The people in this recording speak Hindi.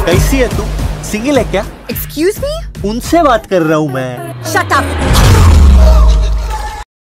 कैसी है तू? सिंगल है क्या? Excuse me? उनसे बात कर रहा हूँ मैं। Shut up.